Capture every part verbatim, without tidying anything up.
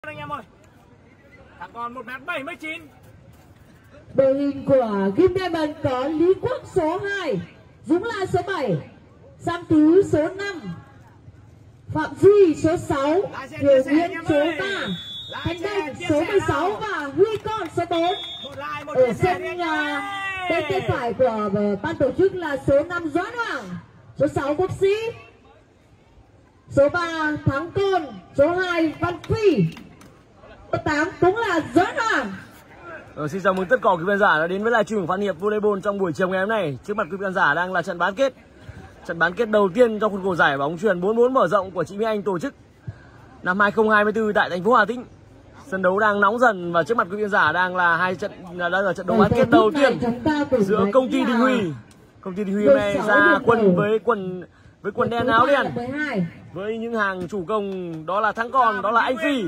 anh em ơi. Thằng còn một mét bảy mươi chín. Đội hình của Kim Diamond có Lý Quốc số hai, Dũng La số bảy, Sam Tứ số năm, Phạm Duy số sáu, Kiều Nguyên số ba, Thanh Đông số mười sáu và Huy Con số bốn. Ở sân bên tay phải của ban tổ chức là số năm Doãn Hoàng, số sáu Quốc Sĩ, số ba Thắng Côn, số hai Văn Phi, số tám cũng là Doãn Hoàng. Ờ, xin chào mừng tất cả quý khán giả đã đến với live stream Phan Hiệp Volleyball trong buổi chiều ngày hôm nay. Trước mặt quý khán giả đang là trận bán kết. Trận bán kết đầu tiên trong khuôn khổ giải bóng chuyền bốn bốn mở rộng của chị Mỹ Anh tổ chức năm hai không hai tư tại thành phố Hà Tĩnh. Sân đấu đang nóng dần và trước mặt quý khán giả đang là hai trận là đang là trận đấu bán kết đầu tiên giữa công ty Đình Huy. Công ty Đình Huy hôm nay ra quân với quần với quần đen áo đen với những hàng chủ công đó là Thắng Con, đó là anh Phi.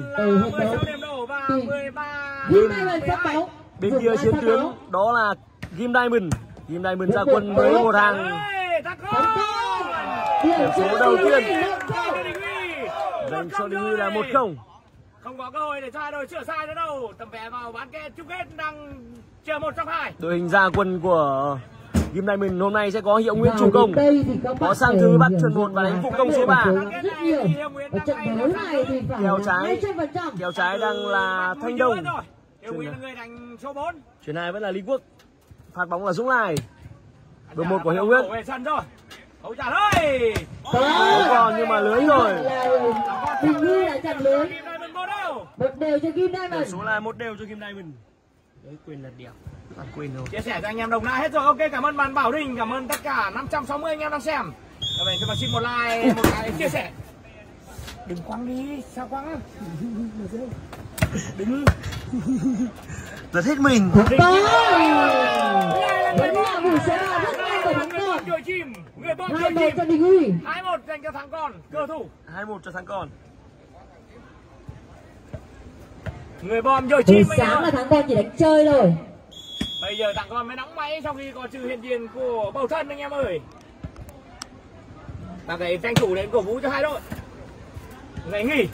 Bên kia chiến tuyến đó là Kim Diamond. Kim Diamond ra quân với một hàng điểm số đầu tiên dành cho Đình Huy là một không. Không có cơ hội để cho hai đội sửa sai nữa đâu. Tầm vé vào bán kết chung kết đang chờ một trong hai. Đội hình ra quân của Kim Diamond hôm nay sẽ có Hiệu Nguyễn chủ công, có Sang Thứ bắt chuyền một và đánh phụ công số ba. Kèo trái, kèo trái đang là Thanh Đông. Chuyền hai vẫn là Lý Quốc. Phạt bóng là Dũng Lai. Đội một của Hiệu Nguyễn. Không trả lời. Không còn nhưng mà lưới rồi. Đình Huy đã chặn lưới. Một đều cho Kim Diamond. Điểm số là một đều cho Kim Diamond. Đấy, quên là điểm. À, quên rồi. Chia sẻ cho anh em đồng nai hết rồi. Ok, cảm ơn bạn Bảo Đình, cảm ơn tất cả năm trăm sáu mươi anh em đang xem. Các bạn cho bạn xin một like, một cái chia sẻ. Đừng quăng đi, sao quăng? Đừng. Giật hết mình. Vẫn là buổi số ba rất nhanh của Thắng Con. hai một cho Đình Huy. hai một dành cho Thắng Con, cơ thủ. hai một cho Thắng Con. Người bom rồi chim. Buổi sáng là Thắng Con chỉ đánh chơi thôi. Bây giờ Thắng Con mới nóng máy sau khi có trừ hiện diện của bầu thân anh em ơi. Ta phải tranh thủ đến cổ vũ cho hai đội. Ngày nghỉ.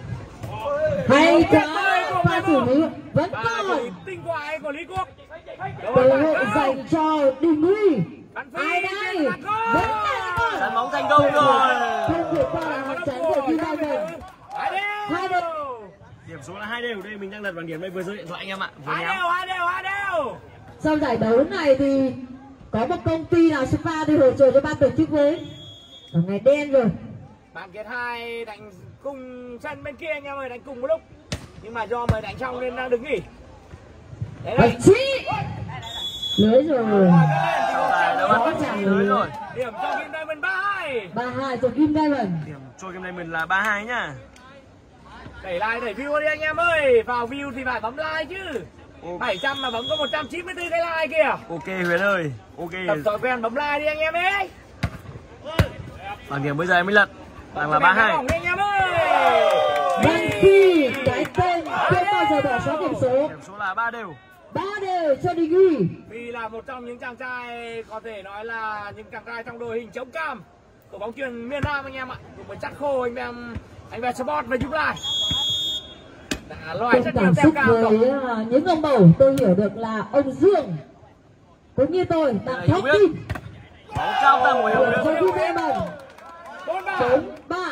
Hay quá, pha xử lý vẫn còn. Tinh quái của Lý Quốc. Cơ hội dành cho Đình Huy. Ai đây? Vẫn là Chắn bóng thành công rồi. Không vượt qua là mặt chắn của Kim Diamond. Hai đều. Điểm số là hai đều. Đây mình đang đặt bảng điểm đây, vừa rơi điện thoại anh em ạ. Vừa hai nhéo. đều, hai đều, hai đều. Sau giải đấu này thì có một công ty nào spa đi hỗ trợ cho ban tổ chức với. Ở ngày đen rồi. Bạn kết hai đánh cùng sân bên kia anh em ơi, đánh cùng một lúc. Nhưng mà do mới đánh xong nên đang đứng nghỉ. Đấy đây. Lưới rồi. Đó chạm lưới rồi. Điểm cho Kim Diamond ba hai. ba hai cho Kim Diamond. Điểm cho Kim Diamond là ba hai nhá. Đẩy like đẩy view đi anh em ơi. Vào view thì phải bấm like chứ. Okay. bảy trăm mà bấm có một trăm chín mươi tư cái like kìa. Ok Huyền ơi. Ok. Tập thói quen bấm like đi anh em ấy. Bảng điểm bây giờ em mới lật. Đang là ba hai. Anh em ơi. Văn Phi cái tên không bao giờ bỏ sót điểm số. Điểm số là ba đều. ba đều cho Đình Huy. Vì là một trong những chàng trai có thể nói là những chàng trai trong đội hình chống cam của bóng chuyền miền Nam anh em ạ. Cùng với Chắc Khô, anh em anh về Sport và Dũng Lai. Đã loại rất nhiều tem cam rồi. Với những ông bầu tôi hiểu được là ông Dương cũng như tôi đang thót tim. Bóng cao tầng của Hiệu Nguyễn. bốn ba.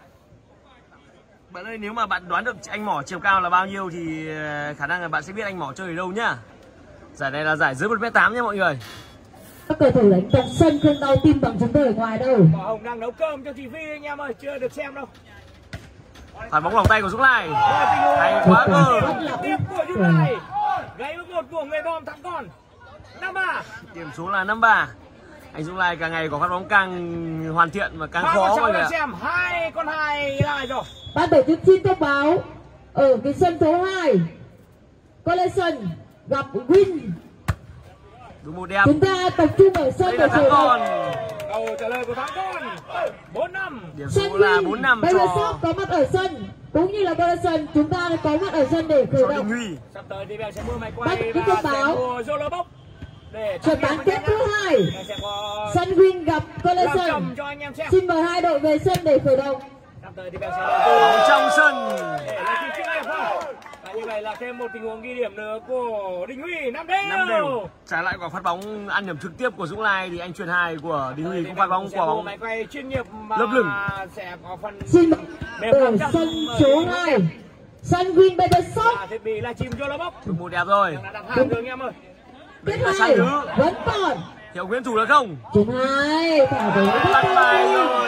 Bạn ơi, nếu mà bạn đoán được anh Mỏ chiều cao là bao nhiêu thì khả năng là bạn sẽ biết anh Mỏ chơi ở đâu nhá. Giải này là giải dưới một mét tám nha mọi người. Các cầu thủ đánh trong sân không đau tim bằng chúng tôi ở ngoài đâu. Bảo Hồng đang nấu cơm cho chị Phi anh em ơi, chưa được xem đâu. Phạt bóng lòng tay của Dũng Lai. Hay quá cơ. Tiếp của Dũng Lai. Gáy bước một của người bom Thắng Con. năm ba. Điểm số là năm ba. Anh Dũng Lai càng ngày có phát bóng càng hoàn thiện và càng khó mọi người ạ. Xem hai con hai lại rồi. Ban tổ chức xin thông báo ở cái sân số hai Collection gặp Win. Đúng một đẹp. Chúng ta tập trung ở sân để khởi động. Câu trả lời của Thắng Con. bốn năm. Điểm số là bốn năm cho Shop có mặt ở sân cũng như là Collection chúng ta có mặt ở sân để khởi động. Sắp tới thì sẽ mua máy quay và sẽ mua Zolo Box. Trận bán kết thứ hai Sun Win gặp Collection. Xin mời hai đội về sân để khởi động. tới thì bạn sẽ bóng trong sân. để là chim trước đẹp thôi. Và như vậy là thêm một tình huống ghi điểm nữa của Đình Huy. năm đều. năm đều. Trái lại quả phát bóng ăn điểm trực tiếp của Dũng Lai thì anh chuyền hai của Đình Huy cũng phát bóng quả bóng máy quay chuyên nghiệp mà lấp lửng. Sẽ có phần Xin ở sân số hai, sân Win Barbershop. thiết bị là chim vô lá bốc. Được một đẹp rồi. Đã đặt hàng rồi anh em ơi. Tiếp là hai sang thứ. vẫn còn Hiệu Nguyễn thủ được không? chuyền hai thả về Bắt bài rồi.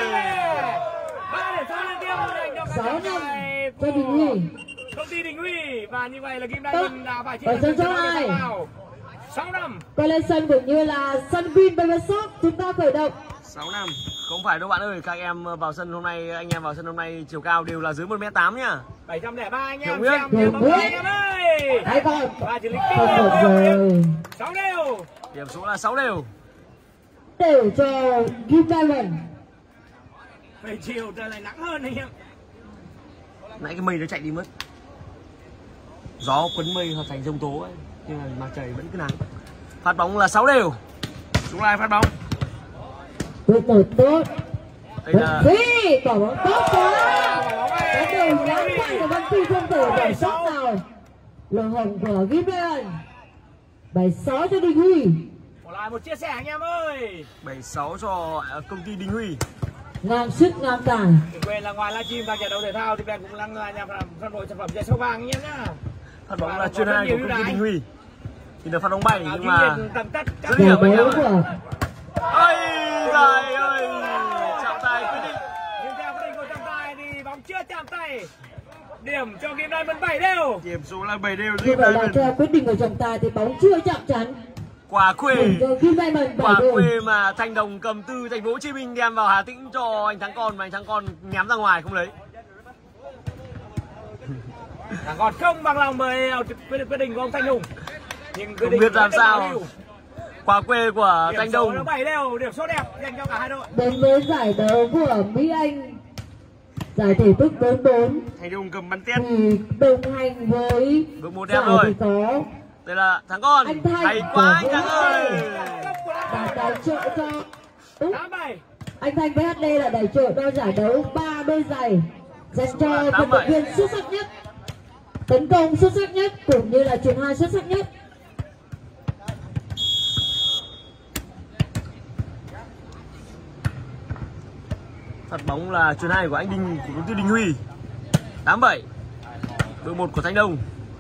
sáu năm cho Đình Huy. Công ty Đình Huy và như vậy là Kim Đại Tốt. Nhân đã phải Ở sân số hai. sáu năm. Quay lên sân cũng như là sân Win Barbershop, chúng ta khởi động. sáu năm. Không phải đâu bạn ơi, các em vào sân hôm nay, anh em vào sân hôm nay chiều cao đều là dưới một mét tám nhá. bảy trăm lẻ ba anh Hiệu em Nguyễn. xem thêm bóng Hiệu anh em ơi. Hai con Và chỉ lịch không tiêu được rồi, sáu đều. Điểm số là sáu đều. đều cho Kim Diamond. Về chiều trời lại nắng hơn anh em. Nãy cái mây nó chạy đi mất. Gió quấn mây hợp thành giông tố ấy, nhưng mà mặt trời vẫn cứ nắng. Phát bóng là sáu đều. Dũng Lai phát bóng. Một một tốt. Đây là Phi quả bóng tốt quá. Cái đường ngắn mạnh của Văn Phi không thể bỏ sót nào. Lỗ hổng của Kim Diamond. bảy sáu cho Đình Huy. Bỏ lại một chia sẻ anh em ơi. bảy sáu cho công ty Đình Huy. Ngang sức ngang tàn. Đừng quên là ngoài livestream và trận đấu thể thao thì bạn cũng đang là nhà phân phối sản phẩm dây số vàng anh em nhá. Phát bóng là chuyên hai của công ty Đình Huy. Thì được phát bóng bay nhưng mà tầm tất rất điểm anh em của ơi. Trời ơi, chạm tay quyết định. Nhưng theo quyết định của trọng tài thì bóng chưa chạm tay. Điểm cho Kim Diamond bảy đều. Điểm số là bảy đều. như vậy là theo quyết định của trọng tài thì bóng chưa chạm chắn. Quả khuê. Cho Kim Diamond bảy Quả đều. khuê mà Thanh Đồng cầm từ thành phố Hồ Chí Minh đem vào Hà Tĩnh cho anh Thắng Con mà anh Thắng Con nhắm ra ngoài không lấy. Thằng còn không bằng lòng với quyết định của ông Thanh Hùng. Nhưng quyết Không định biết làm của sao. Bảo Lưu. Quả quê của Thanh Điểm số là Đồng. bảy đều, điểm số đẹp dành cho cả hai đội. Đến với giải đấu của Mỹ Anh, giải thể thức bốn bốn Thanh Đồng cầm bắn tiết. thì đồng hành với Bước một giải đẹp rồi. thì có Đây là Thắng Con. Anh Thanh Hay quá anh của Thắng ơi. đã tài trợ cho Úc. tám bảy. Anh Thanh với hát đê là tài trợ cho giải đấu ba đôi giày dành cho tám vận động bảy. viên xuất sắc nhất, tấn công xuất sắc nhất cũng như là chuyền hai xuất sắc nhất. Phạt bóng là chuyền hai của anh Đình của công ty Đình Huy. tám bảy. Đội một của Thanh Đồng.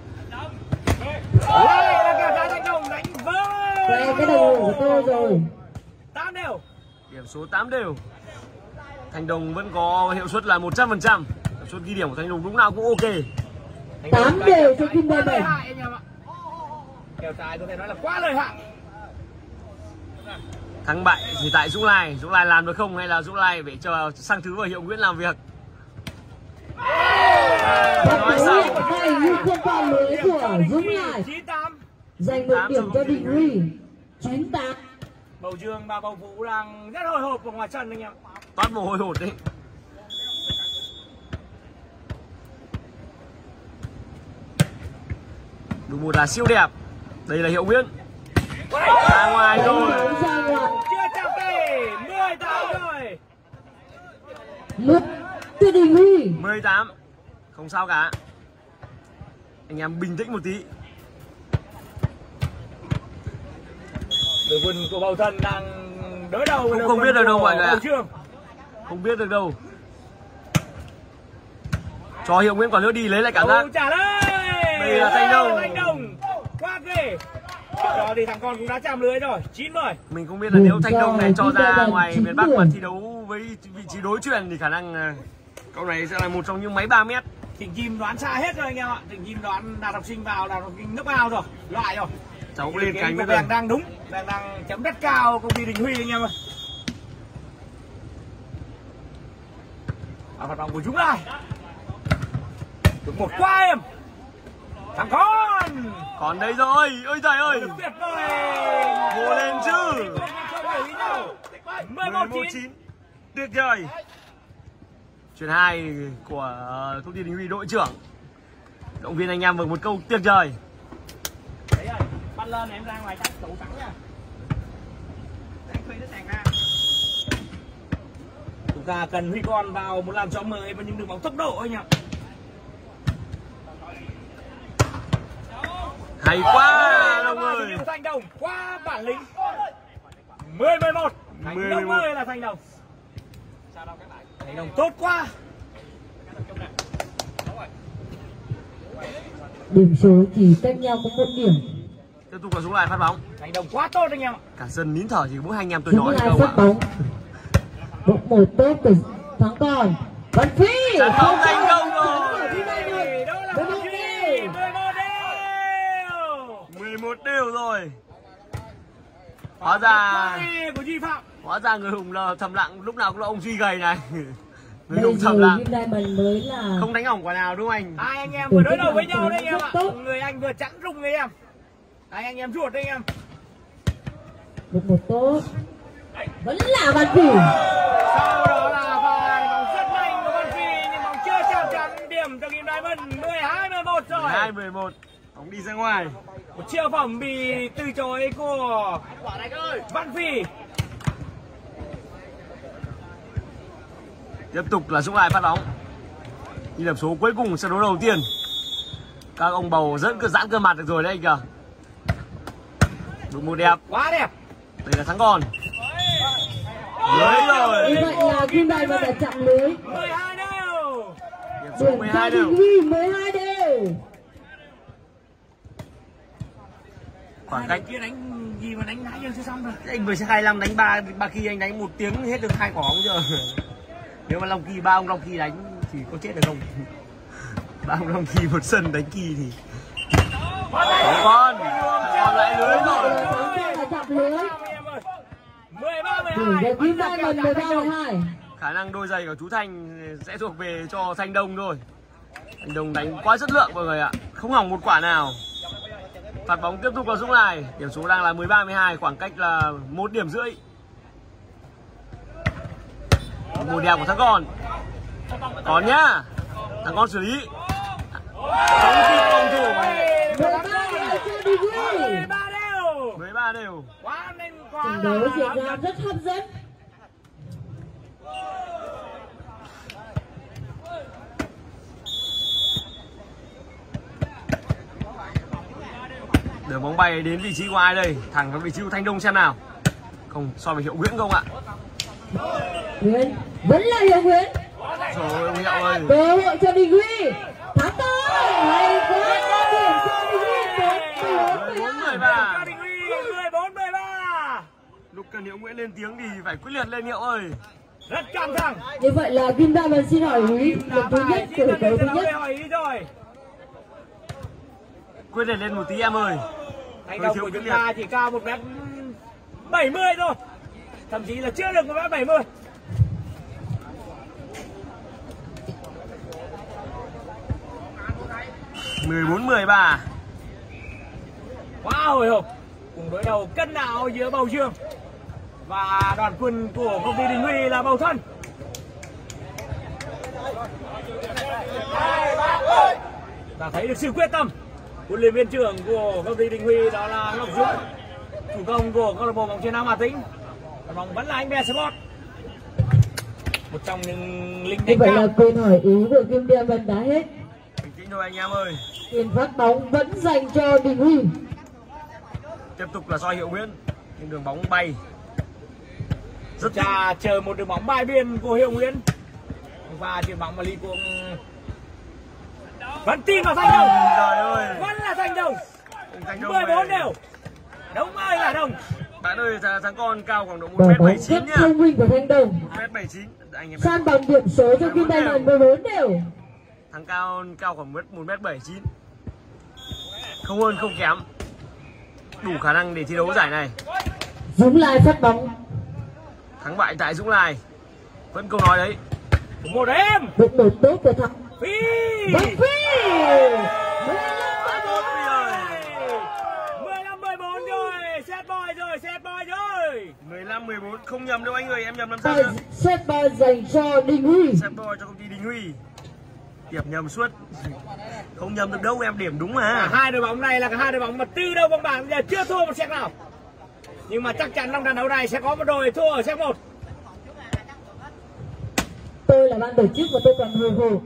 Đây là kèo trái Thanh Đồng đánh Đây với cái đầu của tôi rồi. tám đều. Điểm số tám đều. Thanh Đồng vẫn có hiệu suất là một trăm phần trăm. Hiệu suất ghi điểm của Thanh Đồng lúc nào cũng ok. Tám đều cho Kim Quá Diamond. lợi hại anh em ạ. Kèo trái có thể nói là quá lợi hại. Thắng bại thì tại Dũng Lai. Dũng Lai làm được không hay là Dũng Lai phải chờ sang thứ và Hiệu Nguyễn làm việc. Bắt Nói đầu sao? hiện nay như không qua lưới của Dũng Lai, chín tám. giành một điểm cho Đình Huy. chín tám. Bầu Dương và bầu Vũ đang rất hồi hộp ở ngoài sân anh em. Toát mồ hôi hột đấy. Đúng một là siêu đẹp. Đây là Hiệu Nguyễn. Ra ngoài rồi. Đánh ra ngoài. Chưa chạm tay. mười tám rồi. Lướt cho Đình Huy. mười tám. Không sao cả. Anh em bình tĩnh một tí. Đội quân của Bầu Thần đang đối đầu với Không- đội không quân biết được đâu của mọi người ạ. Bầu Dương. Không biết được đâu. Cho Hiệu Nguyễn quả lướt đi lấy lại cảm giác. Bầu trả lời. Đây là Thanh Đồng. Thanh Đồng. Quá ghê. Đó thì thằng con cũng đã chạm lưới rồi. chín mươi. Mình không biết là nếu Thanh Đồng này cho ra Rồi, ngoài chín miền Bắc điểm. mà thi đấu với vị trí đối chuyền thì khả năng à, cậu này sẽ là một trong những máy ba mét. Thỉnh Kim đoán xa hết rồi anh em ạ. Thỉnh Kim đoán đạt học sinh vào, đạt học sinh nước ao rồi. Loại rồi. Cháu cũng lên Cái cánh của bây giờ. Bèng đang đúng. Bèng đang chấm rất cao công ty Đình Huy anh em ơi. À, phạt bóng của chúng lại. Được một qua em. Thằng con. Còn đây rồi. Ôi trời ơi. Được tuyệt vời. Vô lên chứ. mười một chín. chín. Tuyệt vời. Chuyền hai của công ty Đình Huy đội trưởng. Động viên anh em với một câu tuyệt vời. Đấy rồi, bắt lên em ra ngoài chắc tủ sẵn nha. Đang thuê nó sàn ra. Công ta cần Huy Con vào một làn gió mới và những đường bóng tốc độ anh ạ. Hay quá Đông ơi. Thanh Đồng quá bản lĩnh. mười mười một. Thanh Đồng ơi là Thanh Đồng. Thanh Đồng tốt quá. Điểm số chỉ cách nhau có một điểm. Tiếp tục là Dũng Lai phát bóng. Thanh Đồng quá tốt anh em ạ. Cả sân nín thở chỉ mỗi hai anh em tôi Dũng nói Lai đâu phát ạ. bóng. Một một tốt của thắng còn. Văn Phi. Trận bóng thành công rồi. Đó là Văn Phi. mười một đều. mười một đều rồi. Hóa ra của Duy Phạm. Hóa ra người hùng là thầm lặng, lúc nào cũng là ông Duy gầy này. Người Bây hùng giờ thầm lặng. Kim Diamond mới là Không đánh hỏng quả nào đúng không anh? Hai anh em vừa đối đầu với nhau đây anh em ạ. Người anh vừa chắn rung người em. Hai anh em ruột đây anh em. một một tốt. Vẫn là Văn Phi. Sau đó là pha bóng rất nhanh của Văn Phi nhưng bóng chưa chạm trắng điểm cho Kim Diamond. mười hai mười một rồi. mười hai mười một. Bóng đi ra ngoài. Một chiêu phẩm bị từ chối của Văn Phi. Tiếp tục là Dũng Lai phát bóng. Như điểm số cuối cùng trận đấu đầu tiên. Các ông bầu dẫn cơ giãn cơ mặt được rồi đấy anh kìa. Đúng một đẹp. Quá đẹp. Đây là thắng còn. Lưới rồi. Như vậy là Kim Diamond đã chặn lưới. mười hai đều. Điểm số Điểm mười cho hai đều. Đình Huy mười hai đều. Khoảng cách Kia đánh gì mà đánh nãy giờ chưa xong rồi. anh vừa sẽ hai mươi lăm đánh ba ba khi anh đánh một tiếng hết được hai quả bóng chưa. Nếu mà Long Kỳ ba ông Long Kỳ đánh thì có chết được không? Ba ông Long Kỳ một sân đánh Kỳ thì không con còn lại lưới rồi. Là chặn lưới. mười ba mười Điểm hai. cho Kim Diamond mười ba mười hai. Khả năng đôi giày của chú Thanh sẽ thuộc về cho Thanh Đông thôi. Thanh Đông đánh quá chất lượng mọi người ạ, không hỏng một quả nào. Phạt bóng tiếp tục là Dũng Lai. Điểm số đang là mười ba mười hai, khoảng cách là một điểm rưỡi. Một đẹp của thằng con. Còn nhá. Thằng con xử lý. Không kịp phòng thủ. mười ba đều cho Đình Huy. mười ba đều. mười ba đều. Quá nên quá. Trận đấu diễn ra rất hấp dẫn. Đường bóng bay đến vị trí của ai đây? Thẳng vào vị trí của Thanh Đông xem nào. Không, so với Hiệu Nguyễn không ạ? Nguyễn vẫn là Hiệu Nguyễn. Trời ơi, ông Hiệu ơi. Cơ hội cho Đình Huy. Thắng to. Hay quá. Điểm cho Đình Huy. mười bốn mười ba. mười bốn mười ba. Lúc cần Hiệu Nguyễn lên tiếng thì phải quyết liệt lên Hiệu ơi. Rất căng thẳng. Như vậy là Kim Diamond xin hỏi Huy lần thứ nhất của đấu thứ nhất. Hỏi ý rồi. Quyết liệt lên một tí em ơi. Thành đồng của chúng ta chỉ cao một mét bảy mươi thôi. Thậm chí là chưa được một mét bảy mươi. mười bốn mười ba. Quá hồi hộp. Cùng đối đầu cân não giữa Bầu Dương và đoàn quân của công ty Đình Huy là Bầu Thân. Ta thấy được sự quyết tâm. Huấn luyện viên trưởng của công ty Đình Huy đó là Ngọc Dũng. Chủ công của câu lạc bộ bóng chuyền Nam Hà Tĩnh. Bóng vẫn là anh bé Sport. Một trong những linh Như đỉnh vậy cao. là quyền hỏi ý của Kim Diamond đã hết. Bình tĩnh thôi anh em ơi. Tiền phát bóng vẫn dành cho Đình Huy. Tiếp tục là soi Hiệu Nguyễn. Nhưng đường bóng bay Rất cha chờ một đường bóng bài biên của Hiệu Nguyễn. Và chuyền bóng mà Lý Cuồng vẫn tin vào Thanh Đồng. Trời ơi. Vẫn là Thanh Đồng. Thanh Đông mười bốn ơi. đều. Đúng ơi là Đồng. Bạn ơi, thằng con cao khoảng độ một Đội mét bảy bóng chín rất nhá. thông minh của Thanh Đồng. một mét bảy chín. Anh em San bằng điểm số cho Kim Diamond mười bốn đều. thằng cao cao khoảng một mét bảy chín. Không hơn không kém. Đủ khả năng để thi đấu giải này. Dũng Lai phát bóng. Thắng bại tại Dũng Lai. Vẫn câu nói đấy. Một em. Một một tốt của thắng Phi. Văn Phi. mười lăm mười bốn rồi. Set boy rồi. Set boy rồi. mười lăm mười bốn. Không nhầm đâu anh ơi. Em nhầm làm sao Và nữa. set ball dành cho Đình Huy. Set boy cho công ty Đình Huy. Điểm nhầm suốt. Không nhầm được đâu, em điểm đúng mà. Cả hai đội bóng này là cả hai đội bóng mà từ đầu bóng bảng giờ chưa thua một set nào. Nhưng mà chắc chắn trong trận đấu này sẽ có một đội thua ở set một. tôi là ban tổ chức và tôi còn hồi hộp.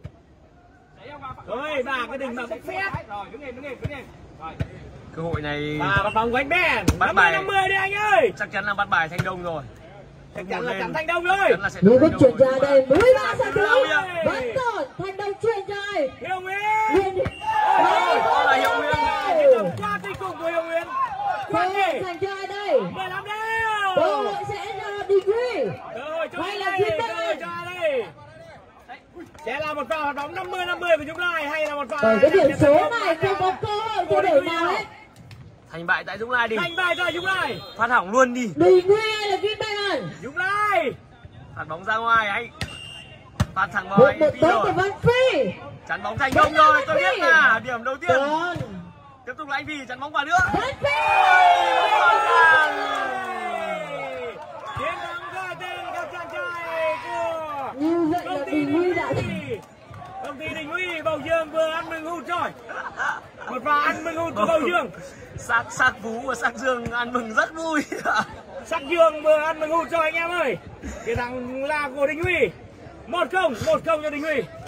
Thôi bà cái đừng mà bốc phép. Rồi đứng im đứng im đứng im. Rồi. Cơ hội này Bà bắt bóng của anh Ben. bắt bài năm mươi đi anh ơi. chắc chắn là bắt bài Thanh Đông rồi. Chắc chắn là chắn Thanh Đông rồi. Như vẫn chuyển ra đây mười ba giây thứ vẫn còn Thanh Đông chuyển ra. Hiệu Nguyên. Đó là Hiệu Nguyên. Tầm quá kinh khủng của Hiệu Nguyên. Cơ hội dành cho ai đây? mười lăm đều. Cơ hội sẽ là Đình Huy. Cơ hội cho Hay ai là đây? Kim Cơ Đan? hội cho ai đây? Sẽ là một pha hoạt bóng năm mươi năm mươi của chúng ta hay là một pha Ở cái điểm số này không có cơ hội cho đội nào hết. Thành bại tại Dũng Lai đi. Thành bại tại Dũng Lai. Phát hỏng luôn đi. Đình Huy hay là Kim Đan? Dũng Lai. Phạt bóng ra ngoài hay phạt thẳng vào Một anh một Phi tốt rồi. của Văn Phi. Chắn bóng Thành Đông rồi, tôi biết là điểm đầu tiên. Còn Tiếp tục là anh Phi chắn bóng vào nữa. Văn Phi. Chiến thắng ra tên các chàng trai của Như vậy là Đình Huy đã công ty Đình Huy Bầu Dương vừa ăn mừng hụt rồi. Một pha ăn mừng hụt của Bầu Dương. Sắc sắc Phú và Sắc Dương ăn mừng rất vui. Sắc Dương vừa ăn mừng hụt rồi anh em ơi. Chiến thắng là của Đình Huy. một không, một không cho Đình Huy.